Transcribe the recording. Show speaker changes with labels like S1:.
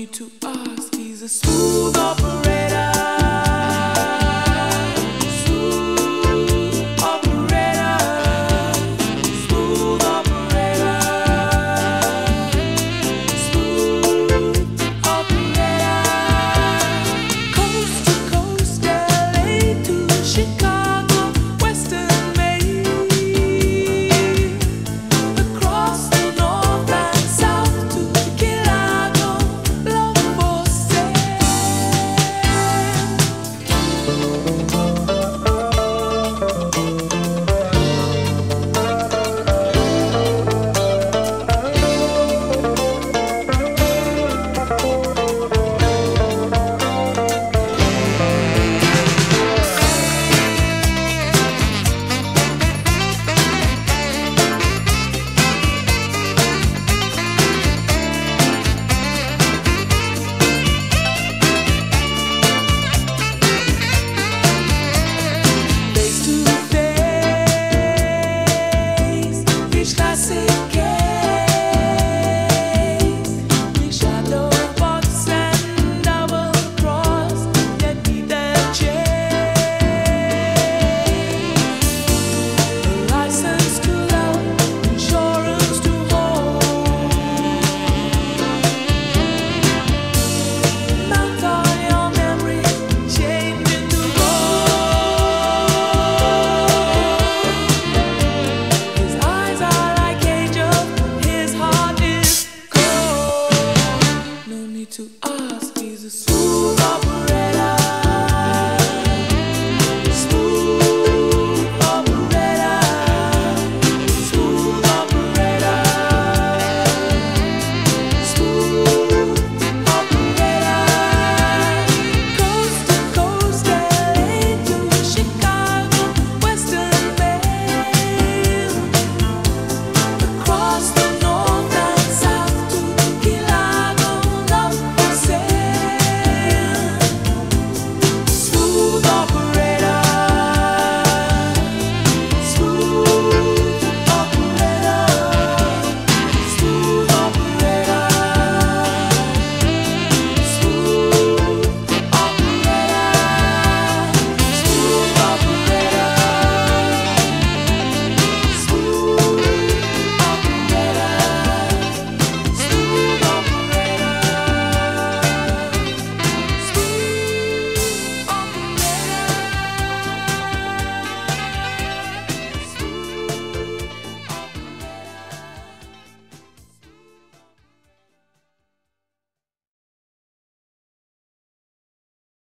S1: need to ask, he's a smooth operator. Smooth operator. Smooth operator. Smooth operator. Coast to coast, LA to Chicago, Western Maine, across the north and south to Karaoke, love for sale. Face to face, each classic case, we shadow box and double cross, yet neither change. A license to love, insurance to hold. Mount on your memory, change into gold. His eyes are like angels, his heart is cold. No need to ask, he's a smooth operator.